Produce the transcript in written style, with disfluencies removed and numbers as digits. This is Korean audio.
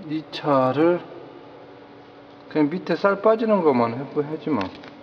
이 차를 그냥 밑에 쌀 빠지는 것만 해야지 뭐.